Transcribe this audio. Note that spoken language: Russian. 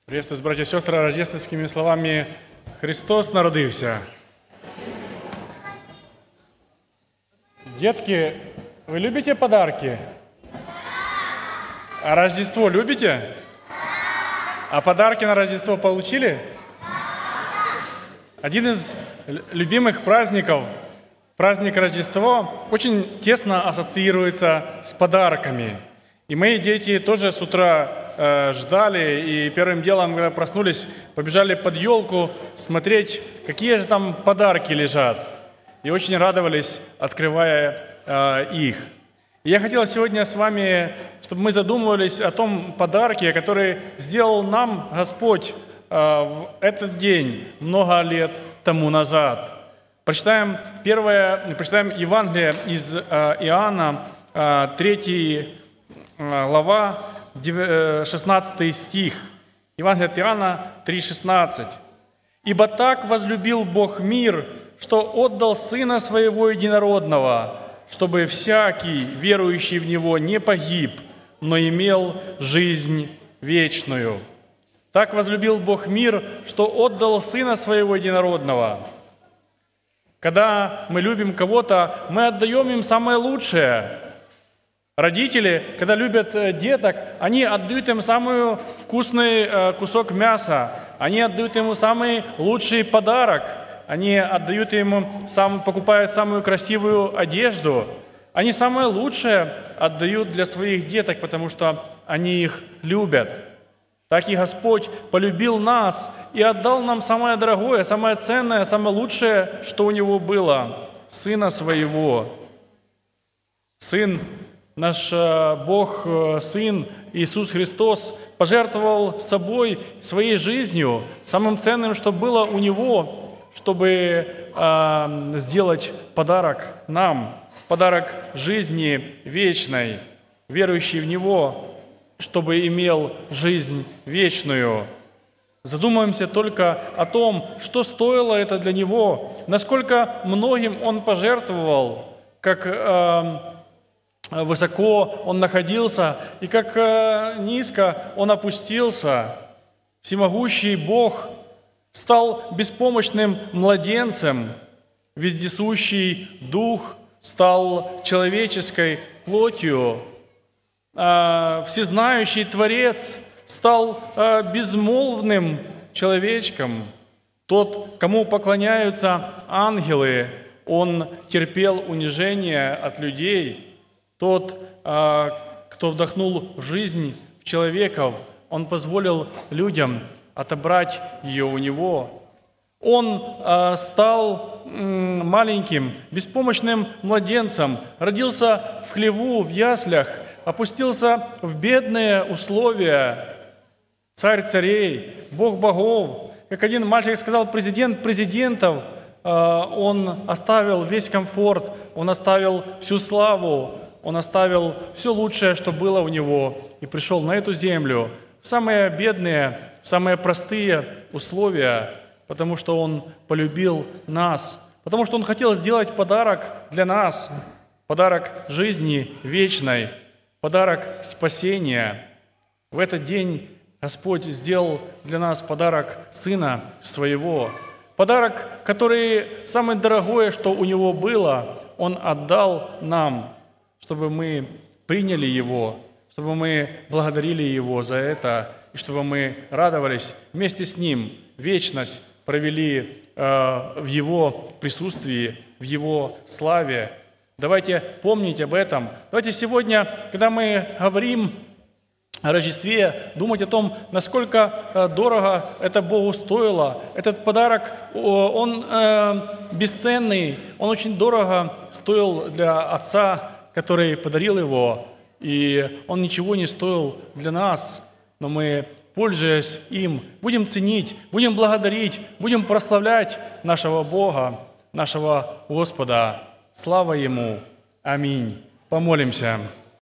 Приветствую, братья и сестры, рождественскими словами «Христос народился». Детки, вы любите подарки? А Рождество любите? А подарки на Рождество получили? Один из любимых праздников, праздник Рождества, очень тесно ассоциируется с подарками. И мои дети тоже с утра ждали, и первым делом, когда проснулись, побежали под елку смотреть, какие же там подарки лежат. И очень радовались, открывая их. И я хотел сегодня с вами, чтобы мы задумывались о том подарке, который сделал нам Господь в этот день много лет тому назад. Прочитаем Евангелие из Иоанна, 3 глава, 16 стих. Евангелие от Иоанна 3,16. «Ибо так возлюбил Бог мир, что отдал Сына Своего Единородного, чтобы всякий, верующий в Него, не погиб, но имел жизнь вечную». Так возлюбил Бог мир, что отдал Сына Своего Единородного. Когда мы любим кого-то, мы отдаем им самое лучшее. Родители, когда любят деток, они отдают им самый вкусный кусок мяса, они отдают ему самый лучший подарок, они отдают ему, покупают самую красивую одежду. Они самое лучшее отдают для своих деток, потому что они их любят. Так и Господь полюбил нас и отдал нам самое дорогое, самое ценное, самое лучшее, что у Него было – Сына Своего. Сын, наш Бог, Сын Иисус Христос, пожертвовал собой, своей жизнью, самым ценным, что было у Него, чтобы сделать подарок нам, подарок жизни вечной, верующий в Него, чтобы имел жизнь вечную. Задумаемся только о том, что стоило это для Него, насколько многим Он пожертвовал, как высоко Он находился и как низко Он опустился. Всемогущий Бог стал беспомощным младенцем, вездесущий Дух стал человеческой плотью, всезнающий Творец стал безмолвным человечком. Тот, кому поклоняются ангелы, Он терпел унижение от людей. Тот, кто вдохнул в жизнь в человеков, Он позволил людям отобрать ее у Него. Он стал маленьким, беспомощным младенцем, родился в хлеву, в яслях, опустился в бедные условия. Царь царей, Бог богов. Как один мальчик сказал, президент президентов, он оставил весь комфорт, он оставил всю славу, он оставил все лучшее, что было у него, и пришел на эту землю в самые бедные, в самые простые условия, потому что он полюбил нас, потому что он хотел сделать подарок для нас, подарок жизни вечной, подарок спасения. В этот день Господь сделал для нас подарок Сына Своего. Подарок, который самое дорогое, что у Него было, Он отдал нам, чтобы мы приняли Его, чтобы мы благодарили Его за это, и чтобы мы радовались вместе с Ним, вечность провели в Его присутствии, в Его славе. Давайте помнить об этом. Давайте сегодня, когда мы говорим о Рождестве, думать о том, насколько дорого это Богу стоило. Этот подарок, он бесценный, он очень дорого стоил для Отца, который подарил его, и он ничего не стоил для нас, но мы, пользуясь им, будем ценить, будем благодарить, будем прославлять нашего Бога, нашего Господа. Слава Ему! Аминь! Помолимся.